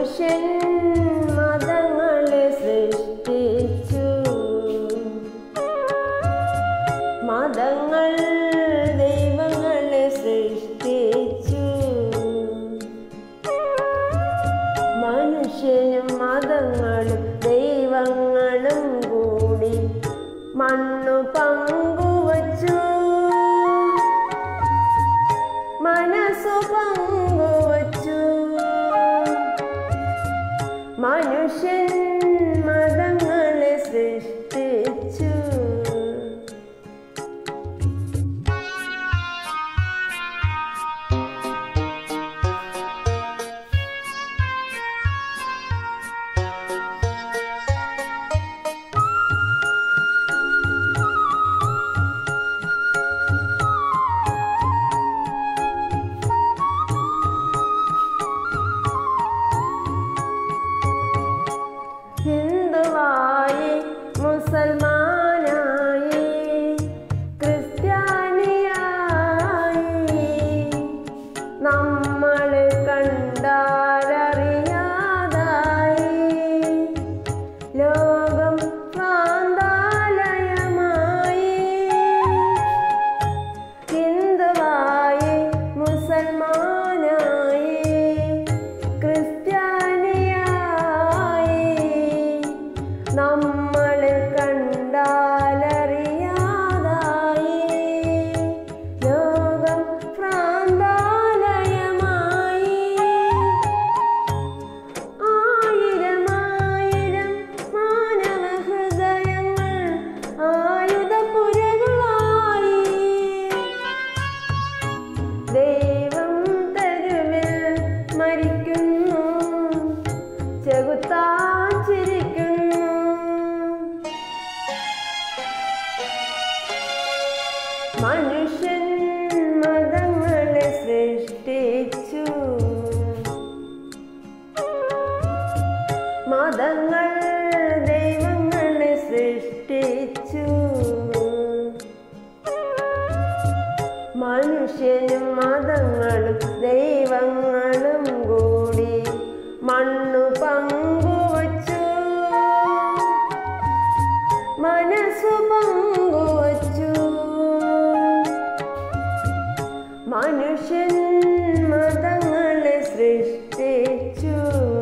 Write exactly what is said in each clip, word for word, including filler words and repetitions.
മനുഷ്യൻ മതങ്ങളെ സൃഷ്ടിച്ചു. മതങ്ങൾ ദൈവങ്ങളെ സൃഷ്ടിച്ചു. മനുഷ്യനും മതങ്ങളും ദൈവങ്ങളും കൂടി മണ്ണു പങ്കുവച്ചു. മനസ്സു പങ്കുവച്ചു. മനുഷ്യൻ മതങ്ങളെ സൃഷ്ടിച്ചു. ഹിന്ദുവായി, മുസൽമാനായി, ക്രിസ്ത്യാനിയായി നമ്മളെ കണ്ടാലറിയാതായി. ലോകം ഭ്രാന്താലയമായി. ഹിന്ദുവായി, മുസൽമാനായി, ക്രിസ്ത്യാനിയായി നമ്മളെ കണ്ടാലറിയാതായി. ലോകം ഭ്രാന്താലയമായി. ആയിരമായിരം മാനവ ഹൃദയങ്ങൾ ആയുധപുരകളായി. ദൈവം തെരുവിൽ മരിക്കുന്നു, ചെകുത്താൻ ചിരിക്കുന്നു. മനുഷ്യൻ മതങ്ങളെ സൃഷ്ടിച്ചു. മതങ്ങൾ ദൈവങ്ങളെ സൃഷ്ടിച്ചു. മനുഷ്യനും മതങ്ങളും ദൈവങ്ങളും കൂടി മണ്ണു പങ്കുവച്ചു. മനസ്സു പങ്കുവച്ചു. മനുഷ്യൻ മതങ്ങളെ സൃഷ്ടിച്ചു.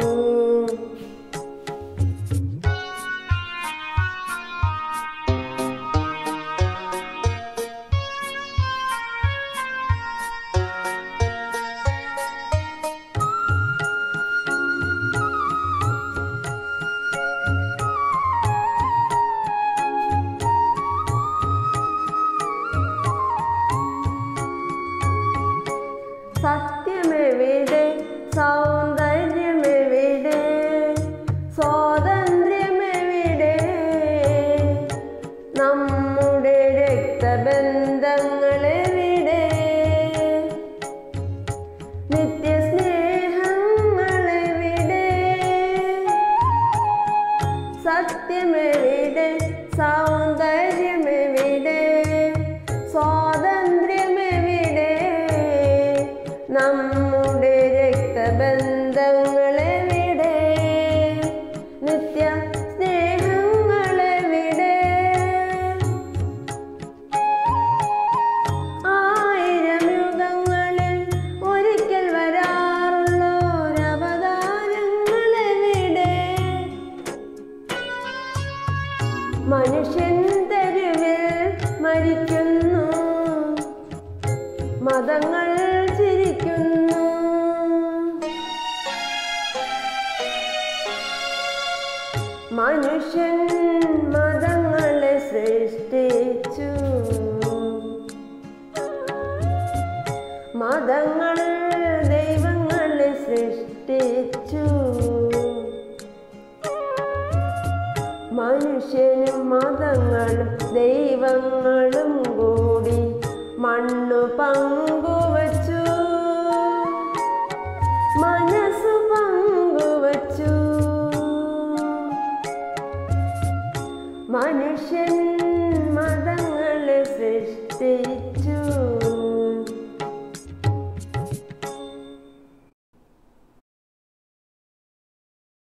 സത്യമെവിടെ? സൗന്ദര്യമെവിടെ? സ്വാതന്ത്ര്യമെവിടെ? നമ്മുടെ രക്തബന്ധങ്ങളെവിടെ? നിത്യസ്നേഹങ്ങളെവിടെ? സത്യമെവിടെ? സൗന്ദര്യമെവിടെ? സ്വാതന്ത്ര്യമെവിടെ? നമ്മുടെ രക്തബന്ധങ്ങളെവിടെ? നിത്യ സ്നേഹങ്ങളെവിടെ? ആയിരം യുഗങ്ങളിൽ ഒരിക്കൽ വരാറുള്ളോരവതാരങ്ങളെവിടെ? മനുഷ്യൻ തെരുവിൽ മരിക്കുന്നു, മതങ്ങൾ ചിരിക്കുന്നു. മനുഷ്യൻ മതങ്ങളെ സൃഷ്ടിച്ചു. മതങ്ങൾ ദൈവങ്ങളെ സൃഷ്ടിച്ചു. മനുഷ്യനും മതങ്ങളും ദൈവങ്ങളും കൂടി മണ്ണു പങ്കുവച്ചു. മനസ്സു പങ്കുവച്ചു. മനുഷ്യൻ